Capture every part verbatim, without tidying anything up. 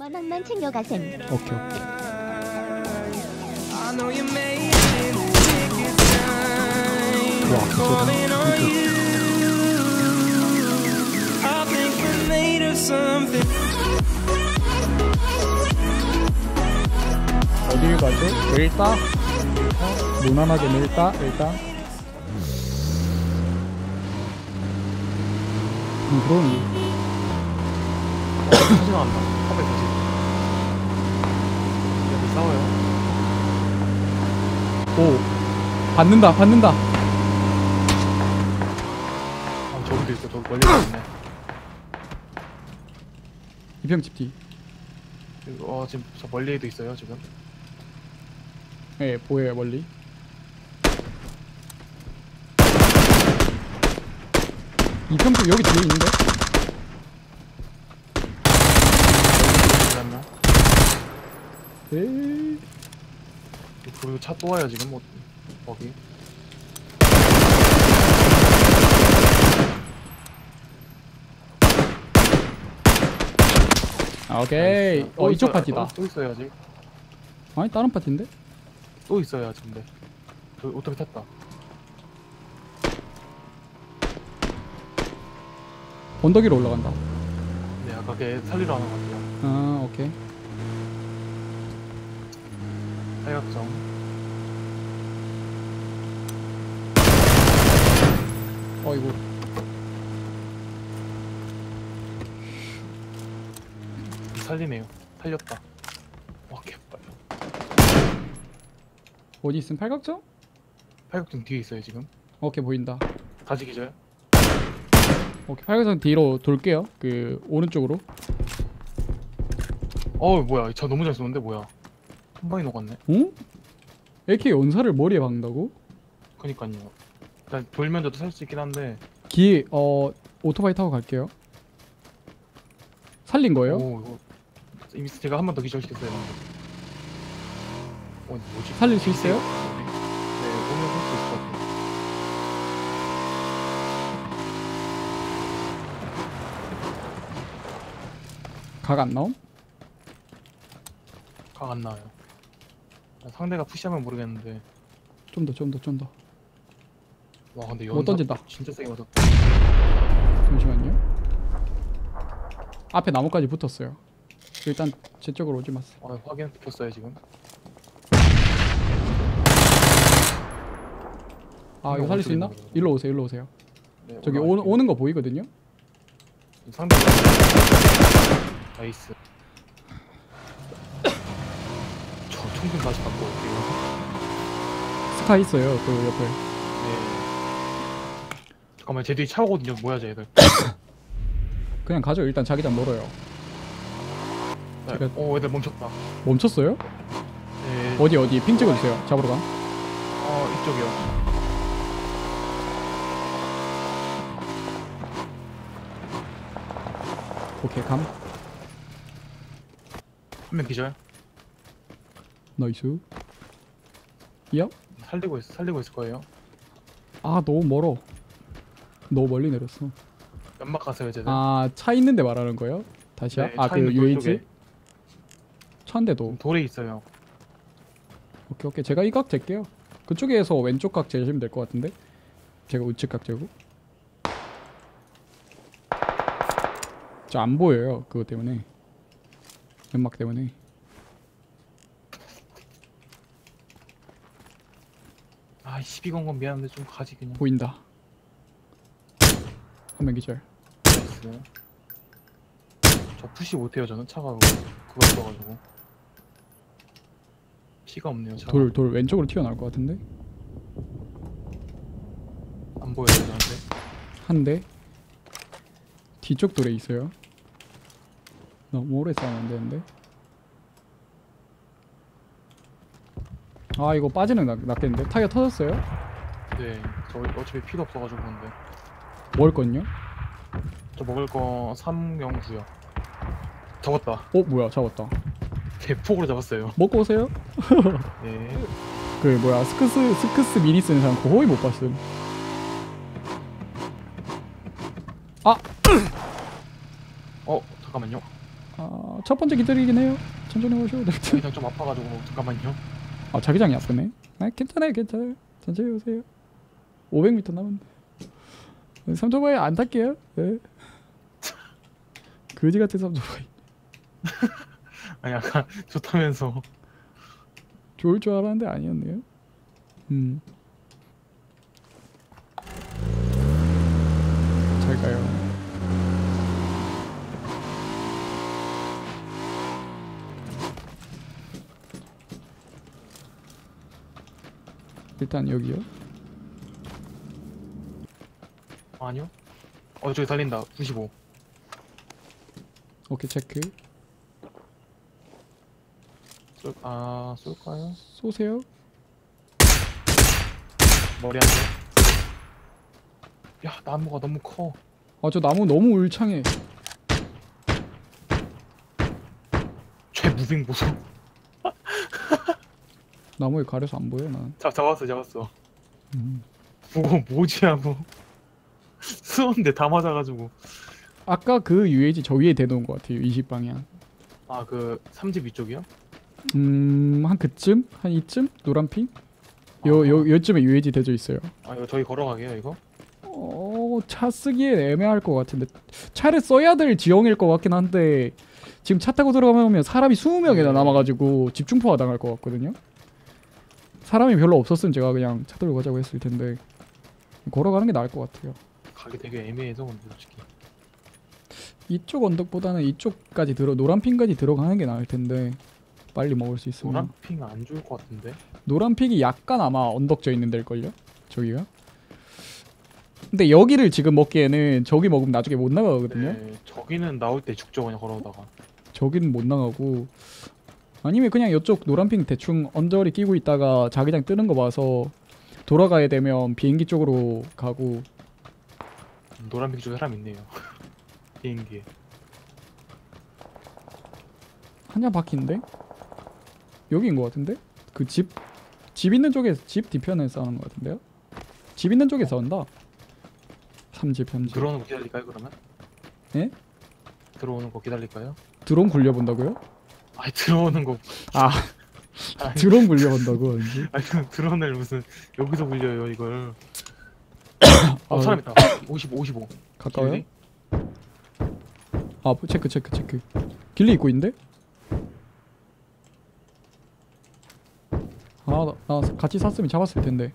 오만 원만 챙겨가셈. 오케이 오케이. 와 어딜 가죠? 밀다? 무난하게 밀다 일단. 음, 그러니 사진 나왔다. 카페 사진. 여기 싸워요. 오 받는다 받는다. 아 저기도 있어. 저기 멀리 있네. 이평집 뒤. 어 지금 저 멀리에도 있어요 지금. 예, 네, 보여요 멀리. 이평집 여기 뒤에 있는데? 맞나? 에이. 그리고 차 또 와요 지금 뭐 거기. 아, 오케이. 어 또 이쪽 있어요. 파티다. 또, 또 있어요 아직. 아니 다른 파티인데? 또 있어요 아직 근데. 저 오토바이 탔다. 언덕 위로 올라간다. 네 아까 걔 살리러 하는 것 같아요. 아 오케이. 사격정. 어이구. 살리네요. 살렸다. 와 개빨. 어디 있음? 팔각정? 팔각정 뒤에 있어요 지금. 오케이 보인다. 다시 기절. 오케이 팔각정 뒤로 돌게요. 그 오른쪽으로. 어 뭐야 저 너무 잘 쏘는데 뭐야. 한 방에 녹았네. 응? 에이케이 연사를 머리에 박는다고? 그니까요. 일단 돌면 저도 살 수 있긴 한데. 기, 어 오토바이 타고 갈게요. 살린 거예요? 오 이거 이미 제가 한 번 더 기절시켰어요. 어 뭐지? 살릴 수 있어요? 네 오면 할 수 있을 것 같아요. 각 안 나옴? 각 안 나와요. 상대가 푸시하면 모르겠는데. 좀 더, 좀 더, 좀 더. 와 근데 못 연사 던진다. 진짜 세게 맞았다. 잠시만요. 앞에 나무까지 붙었어요. 일단 제 쪽으로 오지 마세요. 아 확인 붙었어요 지금. 아 이거 살릴 수 있나? 일로 오세요, 일로 오세요. 네, 저기 오, 올라갈게요. 오는 거 보이거든요? 상대 나이스. 저 총좀 다시 갖고 올게요. 스카 있어요, 그 옆에. 네. 잠깐만 제 뒤에 차 오거든요. 뭐야 쟤 애들. 그냥 가죠. 일단 자기장 멀어요. 네. 제가- 어 애들 멈췄다. 멈췄어요? 네. 어디 어디 핑 찍어주세요. 잡으러 가. 어 이쪽이요. 오케이 감. 한 명 기절. 나이스. 야? 살리고 있 살리고 있을 거예요. 아 너무 멀어. 너무 멀리 내렸어. 연막 가세요 쟤들. 아 차 있는데 말하는 거예요? 다시야? 네, 아 차 그 있는 돌 유에이치? 쪽에. 차인데도. 돌에 있어요. 오케이 오케이 제가 이 각 잴게요. 그쪽에서 왼쪽 각 재시면 될 것 같은데. 제가 우측 각 재고. 저 안 보여요. 그거 때문에. 연막 때문에. 아 십이 건 미안한데 좀 가지 그냥. 보인다. 한 명 기절. 나이스. 저 푸시 못해요 저는 차가 그거 있어가지고. 피가 없네요 차가. 돌 돌 왼쪽으로 튀어나올 것 같은데. 안 보여요 저한테. 한 대. 뒤쪽 돌에 있어요. 너무 오래 싸우면 안 되는데. 아 이거 빠지는 낫, 낫겠는데? 타이어 터졌어요? 네. 저 어차피 피도 없어가지고 근데. 먹을 건요? 저 먹을 거 삼명구요. 잡았다. 어 뭐야 잡았다. 대폭으로 잡았어요. 먹고 오세요. 네. 그 뭐야 스크스 스크스 미니 쓰는 사람 거의 못 봤음. 아! 어 잠깐만요. 아, 첫 번째 기다리긴 해요. 천천히 오셔도 될 듯. 자기장 좀 아파가지고 잠깐만요. 아, 자기장이 아프네. 아, 괜찮아요, 괜찮아요. 천천히 오세요. 오백 미터 남았는데. 삼 초바이 안 탈게요. 네. 거지 같은 삼 초바이. 아니 약간 좋다면서. 좋을 줄 알았는데 아니었네요. 음. 잘 가요. 일단 여기요. 아니요. 어 저기 달린다. 구십오. 오케이, 체크. 쏠, 아 쏠까요? 쏘세요. 머리 안 돼. 야 나무가 너무 커. 아, 저 나무 너무 울창해. 최 무빙 보소. 나무에 가려서 안 보여, 난. 잡 잡았어 잡았어. 음. 보고 뭐지 하고 쏘는데 다 맞아가지고. 아까 그 유에이지 저 위에 대놓은 것 같아요. 이십 방향. 아 그 삼집 위쪽이요? 음, 한 그쯤? 한 이쯤? 노란 핑? 요, 요, 요쯤에 유에이지 대져 있어요. 아 이거 저희 걸어가게요 이거? 어, 차 쓰기엔 애매할 것 같은데. 차를 써야 될 지형일 것 같긴 한데, 지금 차 타고 들어가면 사람이 이십 명이나 네. 남아가지고 집중포화 당할 것 같거든요. 사람이 별로 없었으면 제가 그냥 차 들고 가자고 했을 텐데, 걸어가는 게 나을 것 같아요. 가기 되게 애매해서 근데 솔직히. 이쪽 언덕보다는 이쪽까지 들어, 노란 핑까지 들어가는 게 나을 텐데, 빨리 먹을 수 있으면. 노란 핑 안 좋을 것 같은데? 노란 픽이 약간 아마 언덕져 있는 데일걸요? 저기가? 근데 여기를 지금 먹기에는 저기 먹으면 나중에 못 나가거든요? 네, 저기는 나올 때 죽죠 그냥 걸어오다가. 저기는 못 나가고 아니면 그냥 이쪽 노란핑 대충 언저리 끼고 있다가 자기장 뜨는 거 봐서 돌아가야 되면 비행기 쪽으로 가고. 음, 노란 핑 쪽에 사람 있네요. 비행기에. 한참 바퀴인데? 여기인 것 같은데? 그 집 집 있는 쪽에 집 뒤편에 싸우는 것 같은데요? 집 있는 쪽에 싸운다. 삼집 삼집. 들어오는 거 기다릴까요 그러면? 예? 들어오는 거 기다릴까요? 드론 굴려본다고요? 아니 들어오는 거. 아, 아니, 드론 굴려본다고 왠지. 아니 드론을 무슨 여기서 굴려요 이걸. 어 아, 사람 있다. 오십오 오십오. 가까워요? 길리? 아, 체크 체크 체크. 길리 입고 있는데? 아, 나, 나 같이 샀으면 잡았을 텐데.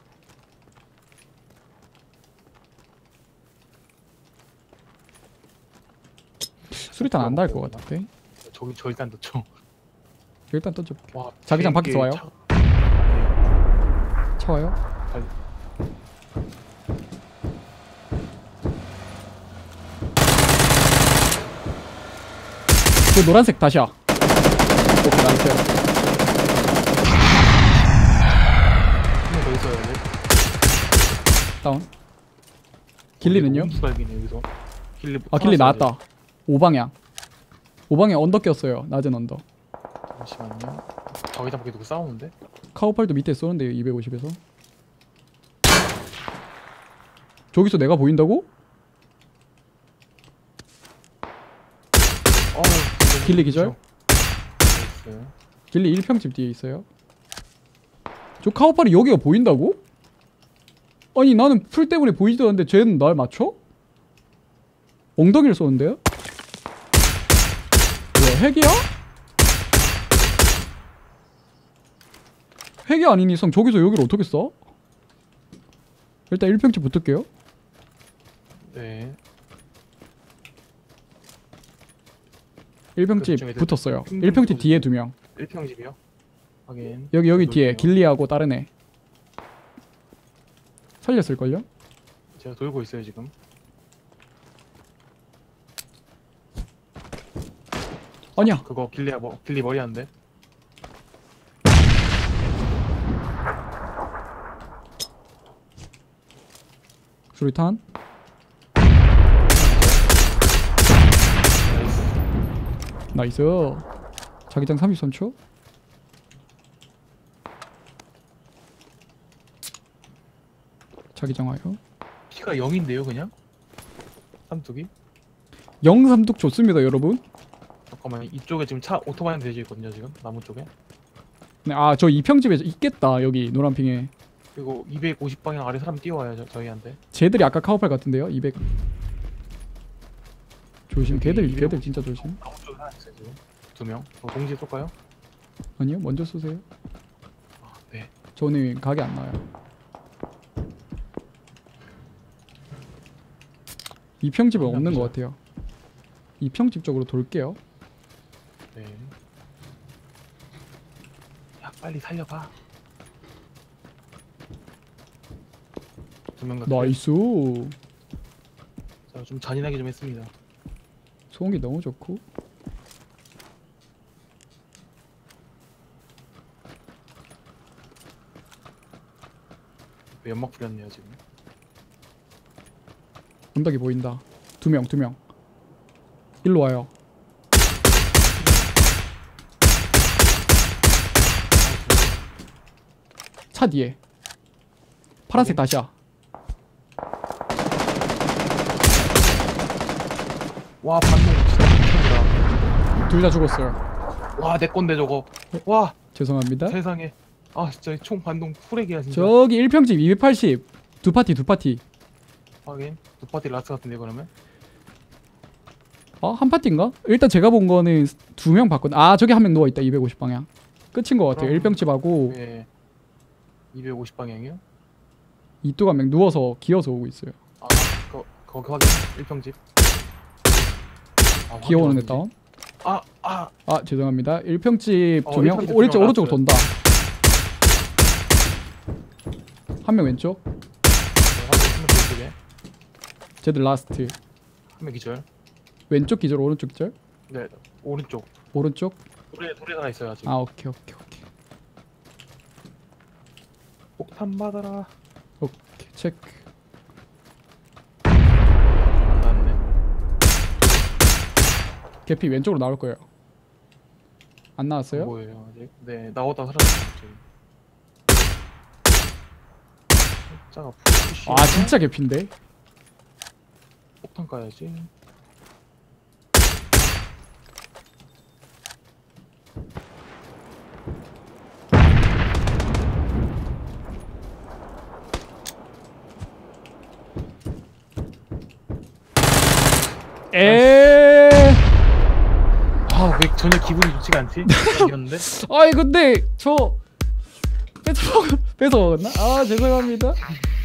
수리탄 안 닿을 것 같은데. 저기 저 일단 넣죠. 일단 던져. 와 자기장 밖에서 와요? 차... 차 와요? 빨리. 그 노란색 다시야. 오케이, 나이스. 한 명 더 있어야 돼. 다운. 길리는요? 옴수갈기네 여기서. 길리 아, 길리 살았어야 돼. 나왔다. 오방향. 오방향 언덕 꼈어요. 낮은 언덕. 잠시만요. 저기장 밖에 누구 싸우는데? 카우팔도 밑에 쏘는데요. 이백오십에서. 저기서 내가 보인다고? 어, 길리 기절? 나이스. 길리 일 평집 뒤에 있어요. 저 카우팔이 여기가 보인다고? 아니 나는 풀 때문에 보이지도 않는데 쟤는 날 맞춰? 엉덩이를 쏘는데요? 뭐야, 핵이야? 핵이 아닌 이상 저기서 여기를 어떻게 쏴? 일단 일 평집 붙을게요. 네. 일 평집 그쪽에 붙었어요. 핑 일 평집 좀 뒤에 두 명. 일 평집이요? 확인. 여기 여기 저 뒤에 돌게요. 길리하고 다른 애 살렸을걸요? 제가 돌고 있어요 지금. 아니야. 그거 길리야 뭐 길리 머리 안 돼? 수리탄. 나이스. 나이스. 자기장 삼십삼 초. 자기장 와요. 피가 영인데요 그냥? 삼뚝이? 영삼뚝 좋습니다 여러분. 잠깐만 이쪽에 지금 차 오토바이 대지 있거든요 지금 나무 쪽에. 네, 아 저 이평집에 있겠다 여기 노란핑에. 그리고 이백오십 방향 아래 사람 뛰어와요 저, 저희한테. 쟤들이 아까 카우팔 같은데요. 이백. 조심. 여기 걔들 이백오- 걔들 진짜 조심. 나무 쪽에 하나 있어요 지금. 두 명. 저 동시에 쏠까요? 아니요 먼저 쏘세요. 아 네. 저는 각이 안 나와요. 이평집은 없는 것 같아요. 이평집 쪽으로 돌게요. 네. 야 빨리 살려봐. 두 명 다. 나이스. 자, 좀 잔인하게 좀 했습니다. 소음기 너무 좋고. 왜 연막 뿌렸네요 지금. 언덕이 보인다. 두 명, 두 명. 일로 와요. 차 뒤에. 파란색 다시야. 와 반동 진짜 미쳤다. 둘 다 죽었어요. 와내 건데 저거. 와 죄송합니다. 세상에. 아 진짜 총 반동 후레기야 진짜. 저기 일 평집 이백팔십. 두 파티, 두 파티. 확인. 두 파티 라스 같은데 그러면? 어? 한 파티인가? 일단 제가 본 거는 두 명 봤거든. 아 저기 한 명 누워있다. 이백오십 방향. 끝인 것 같아요. 그럼- 일 평집하고 네. 이백오십 방향이요? 이쪽 한 명 누워서 기어서 오고 있어요. 아 거, 거기 확인. 일평집. 아, 기어오는 애 확인, 다운. 아 아. 아 죄송합니다. 일 평집 어, 두 명. 일 평집 오른쪽 두 명 오른쪽으로 나왔어요. 돈다. 한 명 왼쪽. 네, 확인. 한명 왼쪽에. 쟤들 라스트. 한명 기절. 왼쪽 기절 오른쪽 기절. 네 오른쪽. 오른쪽. 돌에 돌에 하나 있어요 아직. 아 오케이 오케이 오케이. 폭탄 받아라. 오케이 체크. 안 닿네. 개피 왼쪽으로 나올 거예요. 안 나왔어요? 뭐예요 아직? 네 나오다 사라졌어요 갑자기. 살짝 푸시. 아 진짜 개피인데. 폭탄 까야지. 에. 아 왜 전혀 기분이 좋지가 않지? 이겼는데? 아이 근데 저 뺏어 먹 뺏어 먹었나? 아 죄송합니다.